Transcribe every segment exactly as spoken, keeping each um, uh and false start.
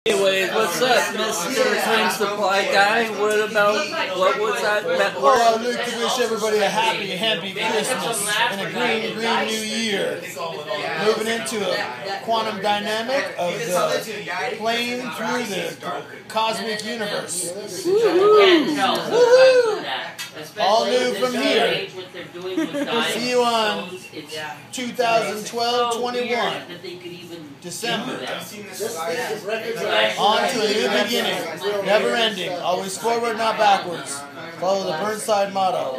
Anyways, what's up, Mister Kind Supply Guy? What about, what was that? that well, I'd like to wish everybody a happy, happy Christmas and a green, green new year. Moving into a quantum dynamic of the plane through the cosmic universe. Woo-hoo! Woo-hoo! All new from here. See you on twenty twelve twenty-one, December. On to a new beginning, never ending, always forward, not backwards. Follow the Burnside motto.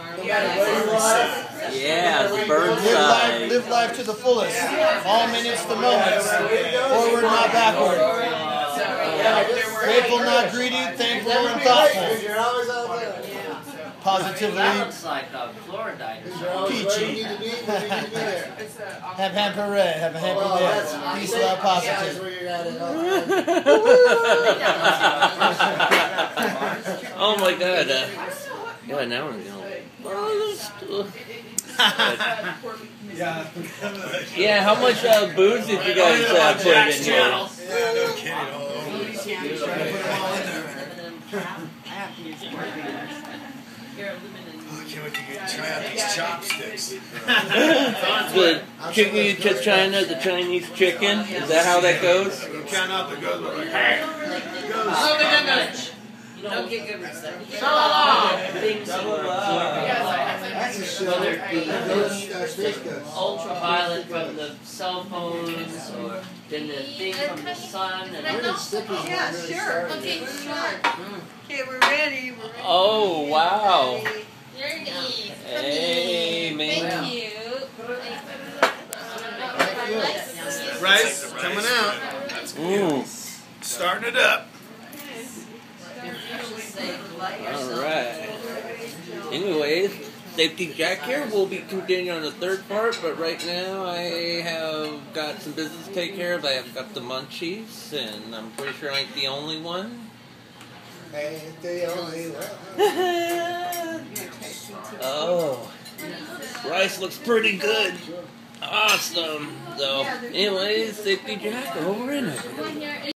Yeah, the Burnside. Live life, live life to the fullest. All minutes to moments. Forward, not backward. Grateful, not greedy. Thankful and thoughtful. Positively peachy. Have happy hooray. Have a happy day. Peace, love, positive. Oh my god. Uh, yeah, now I'm going. Yeah, how much uh, booze did you guys uh, put in here? Yeah, no kidding. Oh, I can't wait to get, try out these chopsticks. The chicken you took China, the Chinese chicken, is that how that goes? You count out the good one. Like, hey, it goes. Don't get good with stuff. So long! Things whether it be ultraviolet from the cell phones or then the thing from the sun. And yeah, sure. Okay, sure. Okay, we're ready. We're ready. Oh, wow. Hey, man. Thank you. Rice coming out. Ooh. Starting it up. Alright. Anyways, Safety Jack here. We'll be continuing on the third part, but right now I have got some business to take care of. I have got the munchies, and I'm pretty sure I ain't the only one. Ain't the only one. Oh. Rice looks pretty good. Awesome. So, anyways, Safety Jack, over in it.